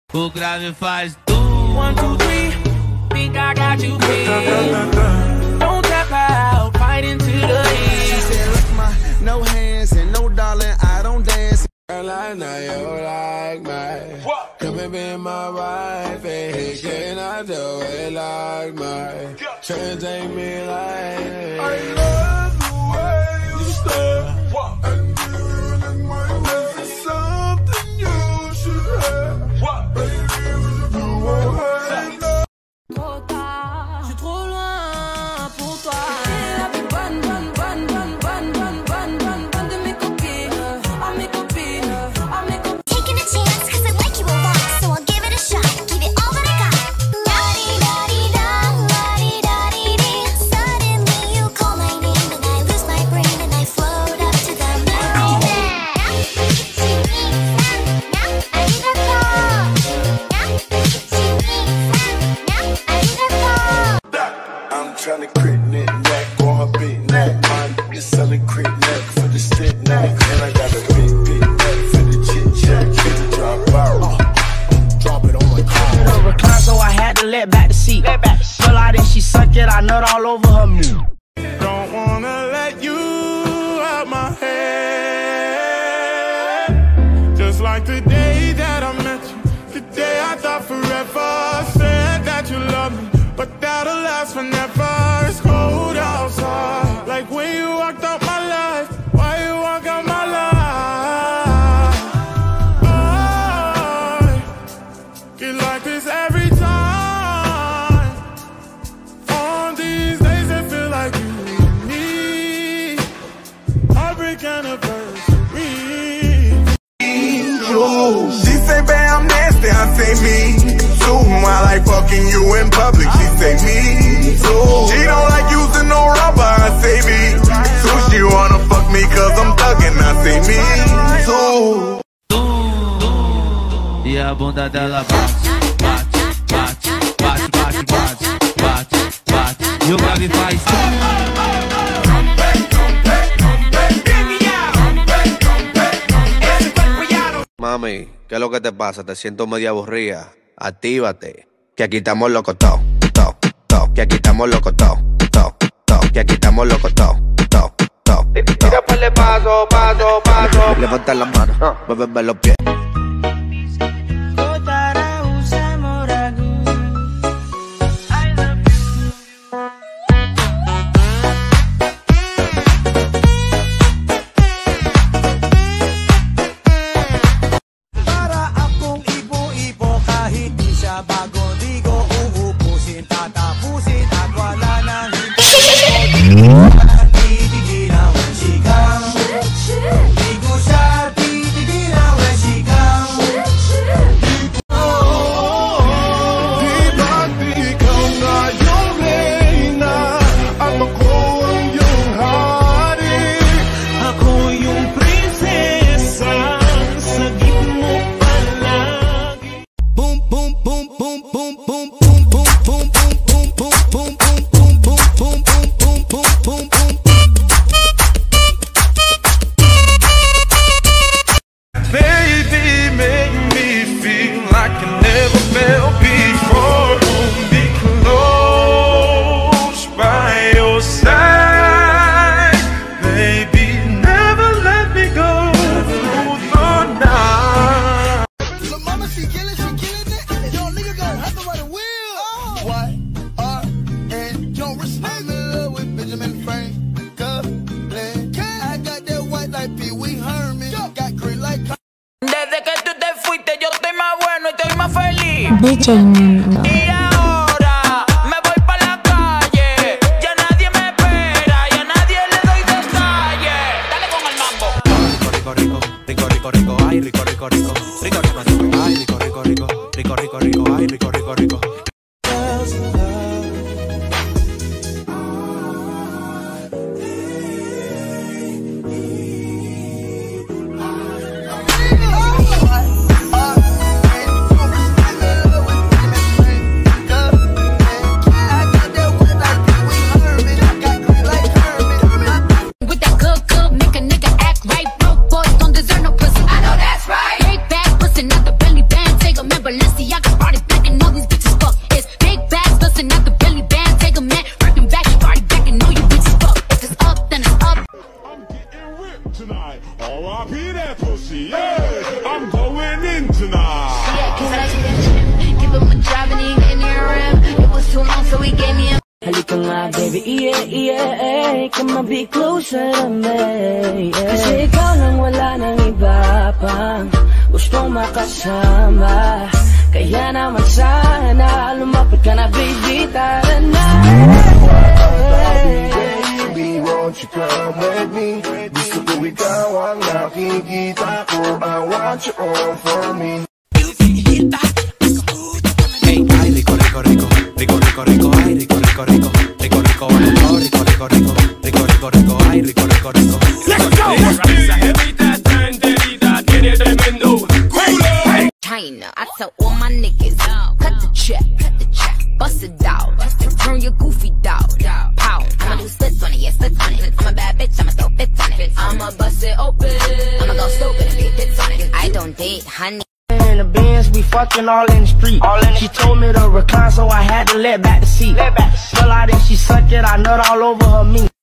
O grave faz tu. 1, 2, 3. Think I got you pinned. Don't tap out, fight into the end. She said, look, no hands and no darling, I don't dance. Girl, I know you like me. Come and be my wife, and can I do it like me? Take me like I love the way you stare, and you my face is something you should have. Baby, you won't hurt. Je suis trop loin pour toi. La plus bonne de mes copines, à mes copines, à mes copines. Taking a chance, cause I like you a lot, so I'll give it a shot, give it all that I got. La-di-da-di-da, la-di-da-di-dee. Suddenly you call my name and I lose my brain and I float up to the moon. I'm trying to crit neck on her big neck. My nigga selling crit neck for the stick neck. And I got a big neck for the chit chat. Drop out. Drop it on my car. Recline, so I had to let back the seat. Pull out and she suck it, I nut all over her meat. Don't wanna let you out my head. Just like the day that I met you. The day I thought forever. Said that you love me, but that'll last forever. It's cold outside. Like when you walked out my life. Why you walk out my life? I get like this every time. On these days it feel like you and me. Heartbreak anniversary. She say, babe, I'm nasty, I say me too. I like fucking you in public, she say me too. She don't like using no rubber, I say me too. She wanna fuck me cause I'm thugging, I say me too. E a bunda dela bate, bate, bate, bate, bate, bate, bate, bate. E o grave faz Mami, ¿qué es lo que te pasa? Te siento medio aburrida. Actívate, que aquí estamos locos todos, todos, todos. Que aquí estamos locos todos, todos, todos. Que aquí estamos locos todos, todos, todos. Tira para paso, paso, paso. Levanta las manos, muéveme los pies. Desde que tú te fuiste yo estoy más bueno y estoy más feliz. DJ Nino. Y ahora me voy pa' la calle. Ya nadie me espera, ya nadie le doy detalles. Dale con el mambo. Rico, rico, rico, rico, rico, ay, rico, rico, rico, rico, rico, rico, ay, rico, rico, rico, rico, rico, rico, ay, rico, rico, rico. Balenciaga. nga, baby, yeah, come on, be closer to me, yeah. Kasi ikaw lang, wala nang iba pang gustong makasama. Kaya naman sana lumapit ka na, baby, tara na. Baby, won't you come with me? Gusto ko ikaw ang nakikita ko. I want you all for me. Hey, ay, rico, rico, rico, rico, rico, rico, ay, rico, rico, rico, rico, rico, rico, rico, rico, rico, rico, rico, rico, ay, rico, rico, rico. Let's go. Esa jevita está enterita, tiene tremendo culo. China, I tell all my niggas, cut the check, bust it out, turn your goofy dog, pow. I'ma do splits on it, yeah, splits on it. I'm a bad bitch, I'ma throw fits on it. I'ma bust it open, I'ma go stupid and get hits on it. I don't date, honey. In the Benz, we fucking all in the street. She told me to recline, so I had to let back the seat. Pull out and she sucked it, I nut all over her meat.